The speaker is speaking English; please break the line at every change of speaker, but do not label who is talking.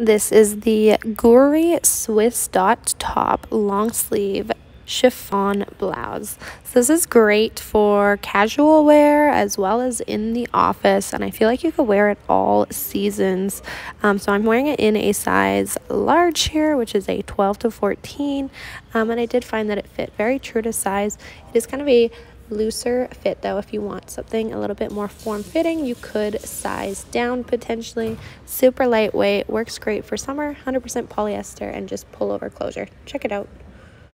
This is the GOORY Swiss dot top long sleeve chiffon blouse. So this is great for casual wear as well as in the office, and I feel like you could wear it all seasons. So I'm wearing it in a size large here, which is a 12 to 14, and I did find that it fit very true to size. It is kind of a looser fit though. If you want something a little bit more form-fitting, you could size down potentially. Super lightweight, works great for summer, 100% polyester, and just pullover closure. Check it out.